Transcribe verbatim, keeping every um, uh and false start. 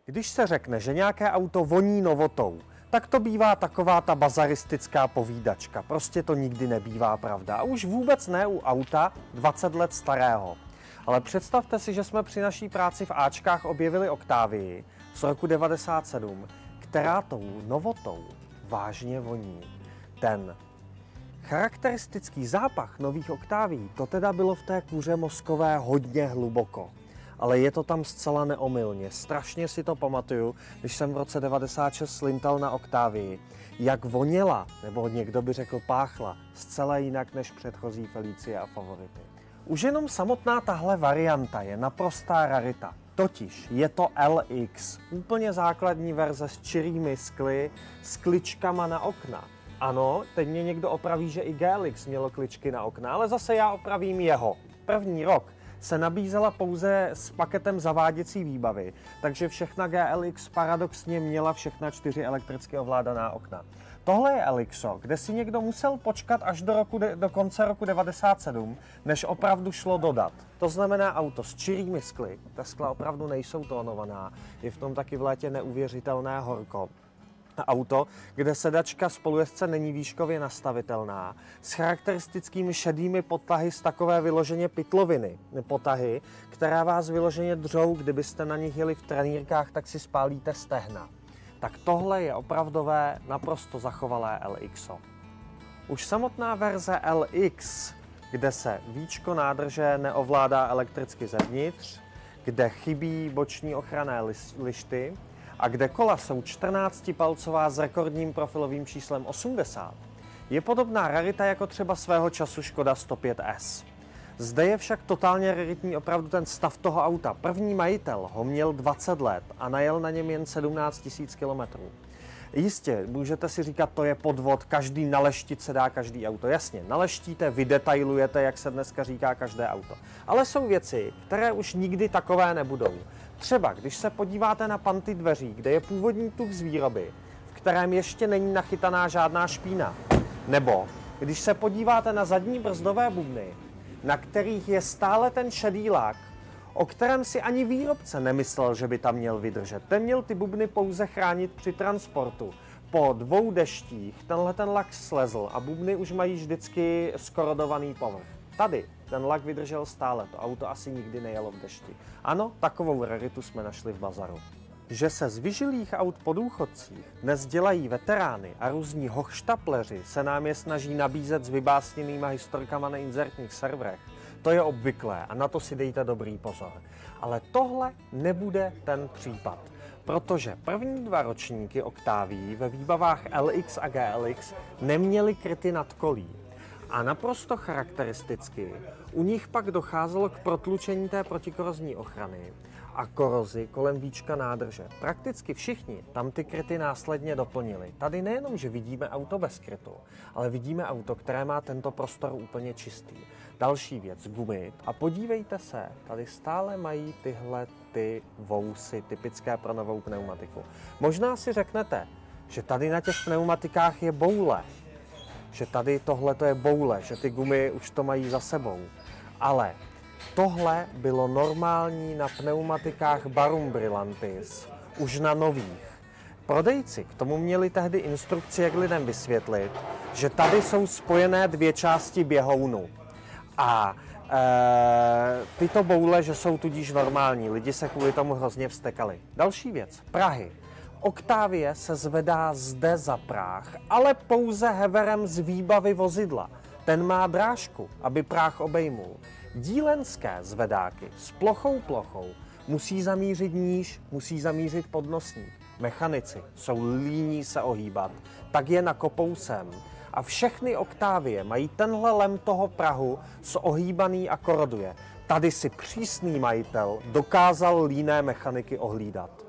Když se řekne, že nějaké auto voní novotou, tak to bývá taková ta bazaristická povídačka. Prostě to nikdy nebývá pravda. A už vůbec ne u auta dvacet let starého. Ale představte si, že jsme při naší práci v Ačkách objevili Octavii z roku devadesát sedm, která tou novotou vážně voní. Ten charakteristický zápach nových Octavií, to teda bylo v té kůře mozkové hodně hluboko. Ale je to tam zcela neomylně. Strašně si to pamatuju, když jsem v roce devadesát šest slintal na Octavii, jak voněla, nebo někdo by řekl páchla, zcela jinak než předchozí Felicie a Favority. Už jenom samotná tahle varianta je naprostá rarita. Totiž je to L X, úplně základní verze s čirými skly, s kličkama na okna. Ano, teď mě někdo opraví, že i G L X mělo kličky na okna, ale zase já opravím jeho. První rok se nabízela pouze s paketem zaváděcí výbavy, takže všechna G L X paradoxně měla všechna čtyři elektricky ovládaná okna. Tohle je L X O, kde si někdo musel počkat až do, roku, do konce roku devadesát sedm, než opravdu šlo dodat. To znamená auto s čirými skly, ta skla opravdu nejsou tónovaná, je v tom taky v létě neuvěřitelné horko. Auto, kde sedačka spolujezdce není výškově nastavitelná, s charakteristickými šedými podtahy z takové vyloženě pytloviny. Potahy, která vás vyloženě dřou, kdybyste na nich jeli v trenýrkách, tak si spálíte stehna. Tak tohle je opravdové, naprosto zachovalé L X O. Už samotná verze L X, kde se víčko nádrže neovládá elektricky zevnitř, kde chybí boční ochranné lišty, a kde kola jsou čtrnáctipalcová s rekordním profilovým číslem osmdesát, je podobná rarita jako třeba svého času Škoda sto pět S. Zde je však totálně raritní opravdu ten stav toho auta. První majitel ho měl dvacet let a najel na něm jen sedmnáct tisíc kilometrů. Jistě, můžete si říkat, to je podvod, každý naleštit se dá každý auto. Jasně, naleštíte, vydetailujete, jak se dneska říká, každé auto. Ale jsou věci, které už nikdy takové nebudou. Třeba, když se podíváte na panty dveří, kde je původní tuk z výroby, v kterém ještě není nachytaná žádná špína. Nebo, když se podíváte na zadní brzdové bubny, na kterých je stále ten šedý lak, o kterém si ani výrobce nemyslel, že by tam měl vydržet. Ten měl ty bubny pouze chránit při transportu. Po dvou deštích tenhle ten lak slezl a bubny už mají vždycky skorodovaný povrch. Tady ten lak vydržel stále, to auto asi nikdy nejelo v dešti. Ano, takovou raritu jsme našli v bazaru. Že se z vyžilých aut po důchodcích dnes dělají veterány a různí hochštapleři se nám je snaží nabízet s vybásněnýma historkama na inzertních serverech, to je obvyklé a na to si dejte dobrý pozor. Ale tohle nebude ten případ, protože první dva ročníky Octavií ve výbavách L X a G L X neměly kryty nadkolí. A naprosto charakteristicky u nich pak docházelo k protlučení té protikorozní ochrany a korozi kolem víčka nádrže. Prakticky všichni tam ty kryty následně doplnili. Tady nejenom, že vidíme auto bez krytu, ale vidíme auto, které má tento prostor úplně čistý. Další věc, gumy. A podívejte se, tady stále mají tyhle ty vousy, typické pro novou pneumatiku. Možná si řeknete, že tady na těch pneumatikách je boule, že tady tohle je boule, že ty gumy už to mají za sebou. Ale tohle bylo normální na pneumatikách Barum Brillantis, už na nových. Prodejci k tomu měli tehdy instrukci, jak lidem vysvětlit, že tady jsou spojené dvě části běhounu. A e, tyto boule, že jsou tudíž normální, lidi se kvůli tomu hrozně vztekali. Další věc, prahy. Octavie se zvedá zde za práh, ale pouze heverem z výbavy vozidla. Ten má drážku, aby práh obejmul. Dílenské zvedáky s plochou plochou musí zamířit níž, musí zamířit podnosník. Mechanici jsou líní se ohýbat, tak je nakopou sem. A všechny Octavie mají tenhle lem toho prahu ohýbaný a koroduje. Tady si přísný majitel dokázal líné mechaniky ohlídat.